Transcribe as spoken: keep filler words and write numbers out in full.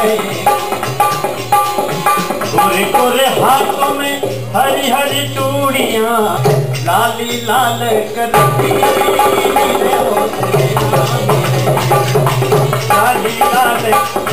गोरे गोरे हाथों में हरी हरी चूड़ियां, लाली लाल करती लाली लाल